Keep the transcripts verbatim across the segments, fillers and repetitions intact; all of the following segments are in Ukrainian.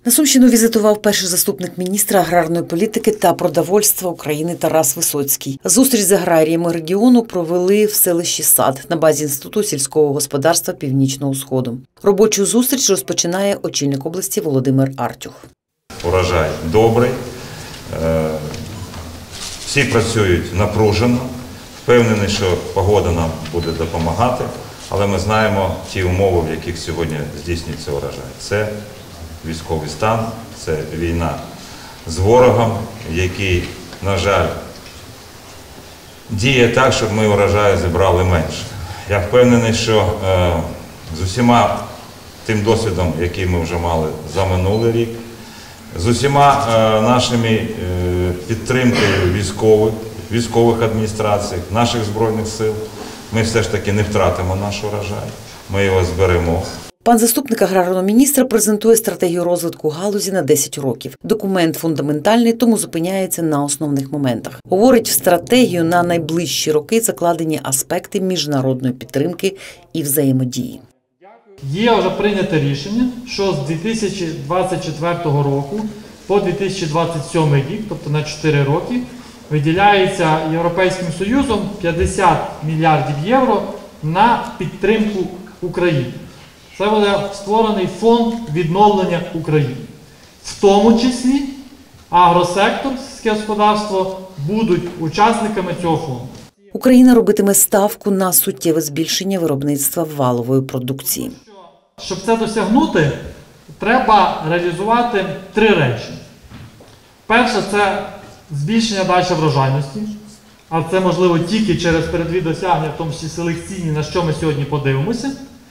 На Сумщину візитував перший заступник міністра аграрної політики та продовольства України Тарас Висоцький. Зустріч з аграріями регіону провели в селищі Сад на базі Інституту сільського господарства Північного Сходу. Робочу зустріч розпочинає очільник області Володимир Артюх. Урожай добрий, всі працюють напружено, впевнений, що погода нам буде допомагати, але ми знаємо ті умови, в яких сьогодні здійснюється урожай. Це військовий стан, це війна з ворогом, який, на жаль, діє так, щоб ми урожаю зібрали менше. Я впевнений, що е, з усіма тим досвідом, який ми вже мали за минулий рік, з усіма е, нашими е, підтримкою військових, військових адміністрацій, наших Збройних сил, ми все ж таки не втратимо наш урожай, ми його зберемо. Пан заступник аграрного міністра презентує стратегію розвитку галузі на десять років. Документ фундаментальний, тому зупиняється на основних моментах. Говорить, в стратегію на найближчі роки закладені аспекти міжнародної підтримки і взаємодії. Є вже прийняте рішення, що з дві тисячі двадцять четвертого року по дві тисячі двадцять сьомий рік, тобто на чотири роки, виділяється Європейським Союзом п'ятдесят мільярдів євро на підтримку України. Це буде створений фонд відновлення України. В тому числі агросектор, сільське господарство будуть учасниками цього фонду. Україна робитиме ставку на суттєве збільшення виробництва валової продукції. Щоб це досягнути, треба реалізувати три речі. Перше – це збільшення далі врожайності, а це можливо тільки через передові досягнення, в тому числі селекційні, на що ми сьогодні подивимося.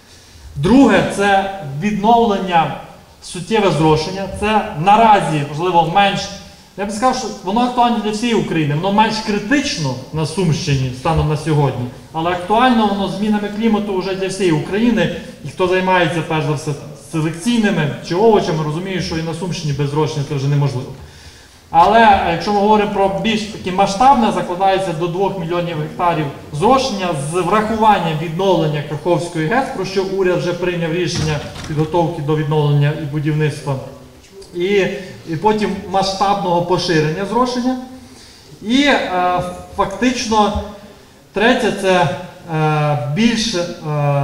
Друге – це відновлення, суттєве зрошення. Це наразі, можливо, менш, я б сказав, що воно актуально для всієї України, воно менш критично на Сумщині станом на сьогодні, але актуально воно змінами клімату вже для всієї України. І хто займається, перш за все, селекційними чи овочами, розуміє, що і на Сумщині без зрошення це вже неможливо. Але якщо ми говоримо про більш таке масштабне, закладається до двох мільйонів гектарів зрошення з врахуванням відновлення Каховської ГЕС, про що уряд вже прийняв рішення підготовки до відновлення і будівництва, і, і потім масштабного поширення зрошення. І е, фактично третє – це е, більш е,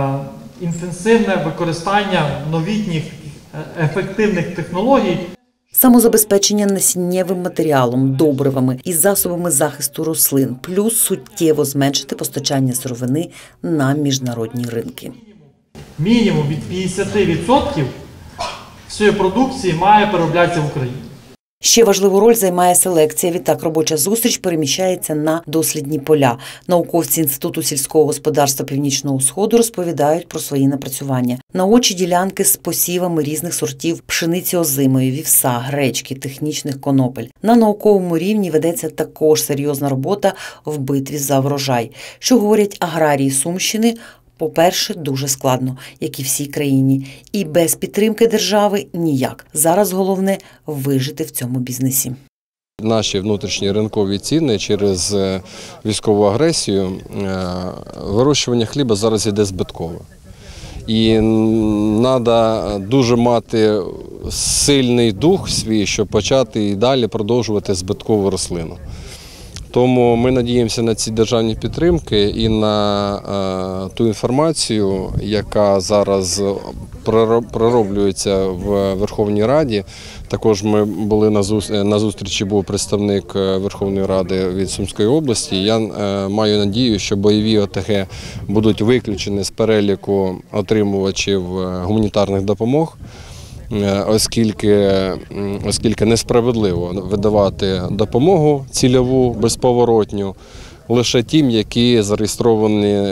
інтенсивне використання новітніх ефективних технологій. Самозабезпечення насіннєвим матеріалом, добривами і засобами захисту рослин, плюс суттєво зменшити постачання сировини на міжнародні ринки. Мінімум від п'ятдесят відсотків всієї продукції має перероблятися в Україні. Ще важливу роль займає селекція. Відтак робоча зустріч переміщається на дослідні поля. Науковці Інституту сільського господарства Північного Сходу розповідають про свої напрацювання. На очі ділянки з посівами різних сортів пшениці озимої, вівса, гречки, технічних конопель. На науковому рівні ведеться також серйозна робота в битві за врожай. Що говорять аграрії Сумщини – по-перше, дуже складно, як і всій країні. І без підтримки держави – ніяк. Зараз головне – вижити в цьому бізнесі. Наші внутрішні ринкові ціни через військову агресію, вирощування хліба зараз йде збитково. І треба дуже мати сильний дух свій, щоб почати і далі продовжувати збиткову рослину. Тому ми надіємося на ці державні підтримки і на е, ту інформацію, яка зараз пророблюється в Верховній Раді. Також ми були на, зу, на зустрічі, був представник Верховної Ради від Сумської області. Я е, маю надію, що бойові О Те Ге будуть виключені з переліку отримувачів гуманітарних допомог. Оскільки, оскільки несправедливо видавати допомогу цільову, безповоротню, лише тим, які зареєстровані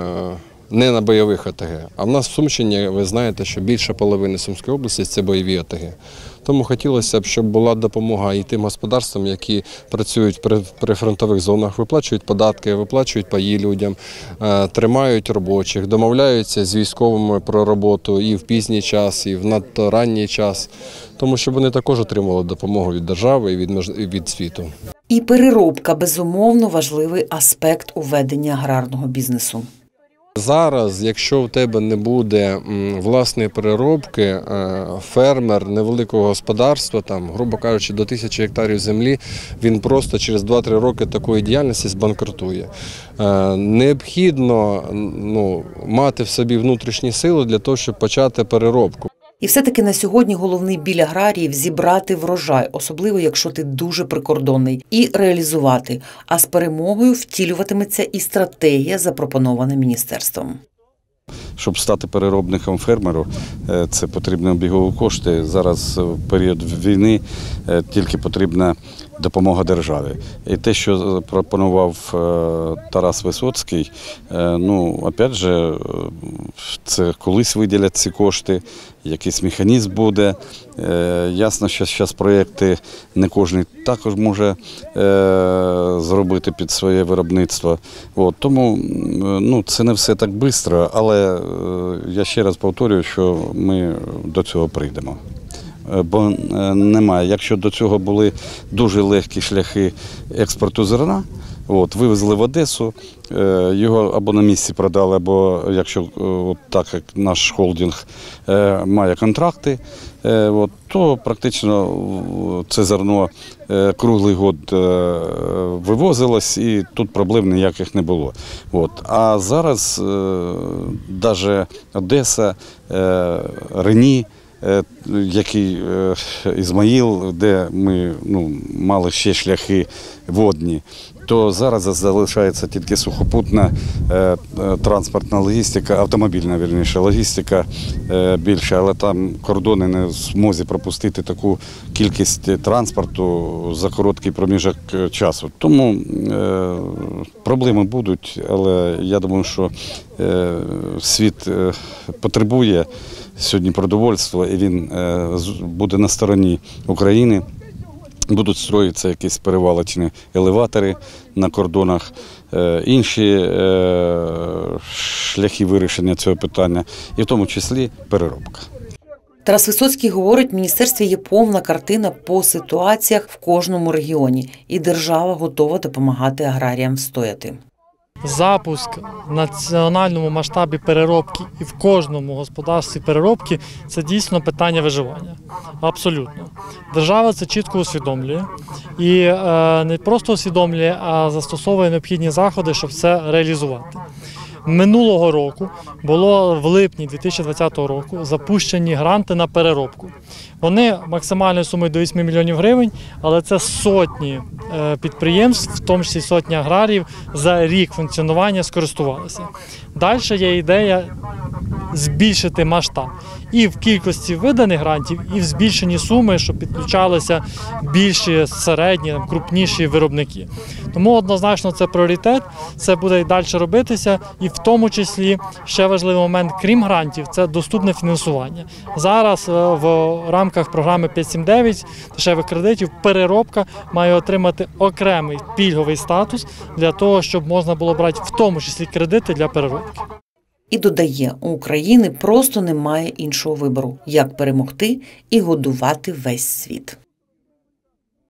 не на бойових О Те Ге. А в нас в Сумщині, ви знаєте, що більше половини Сумської області – це бойові О Те Ге. Тому хотілося б, щоб була допомога і тим господарствам, які працюють при прифронтових зонах, виплачують податки, виплачують паї людям, тримають робочих, домовляються з військовими про роботу і в пізній час, і в надто ранній час, тому щоб вони також отримали допомогу від держави і від, від світу. І переробка – безумовно важливий аспект у веденні аграрного бізнесу. Зараз, якщо в тебе не буде власної переробки, фермер невеликого господарства, там, грубо кажучи, до тисячі гектарів землі, він просто через два-три роки такої діяльності збанкрутує. Необхідно ну, мати в собі внутрішні сили для того, щоб почати переробку. І все-таки на сьогодні головний біль аграріїв – зібрати врожай, особливо якщо ти дуже прикордонний, і реалізувати. А з перемогою втілюватиметься і стратегія, запропонована міністерством. Щоб стати переробником фермеру, це потрібні обігові кошти. Зараз в період війни тільки потрібна допомога держави. І те, що пропонував Тарас Висоцький, ну, опять же, це колись виділять ці кошти, якийсь механізм буде. Ясно, що зараз проєкти не кожен також може зробити під своє виробництво. От, тому ну, це не все так швидко, але я ще раз повторюю, що ми до цього прийдемо. Бо немає. Якщо до цього були дуже легкі шляхи експорту зерна, от, вивезли в Одесу, його або на місці продали, або якщо от, так як наш холдинг має контракти, от, то практично це зерно круглий год вивозилось і тут проблем ніяких не було. От. А зараз навіть Одеса, Рені, який Ізмаїл, де ми ну, мали ще шляхи водні, то зараз залишається тільки сухопутна е, транспортна логістика, автомобільна, вірніше, логістика е, більше, але там кордони не в змозі пропустити таку кількість транспорту за короткий проміжок часу. Тому е, проблеми будуть, але я думаю, що е, світ е, потребує сьогодні продовольства, і він е, буде на стороні України. Будуть строїтися якісь перевалочні елеватори на кордонах, інші шляхи вирішення цього питання, і в тому числі переробка. Тарас Висоцький говорить, в міністерстві є повна картина по ситуаціях в кожному регіоні, і держава готова допомагати аграріям встояти. Запуск в національному масштабі переробки і в кожному господарстві переробки – це дійсно питання виживання. Абсолютно. Держава це чітко усвідомлює і е, не просто усвідомлює, а застосовує необхідні заходи, щоб це реалізувати. Минулого року було в липні дві тисячі двадцятого року запущені гранти на переробку. Вони максимальною сумою до вісьми мільйонів гривень, але це сотні підприємств, в тому числі сотні аграріїв, за рік функціонування скористувалися. Далі є ідея збільшити масштаб і в кількості виданих грантів, і в збільшенні суми, щоб підключалися більші, середні, крупніші виробники. Тому однозначно це пріоритет, це буде і далі робитися, і в тому числі ще важливий момент, крім грантів, це доступне фінансування. Зараз в рамках програми п'ять сім дев'ять дешевих кредитів переробка має отримати окремий пільговий статус для того, щоб можна було брати в тому числі кредити для переробки. І додає, у України просто немає іншого вибору, як перемогти і годувати весь світ.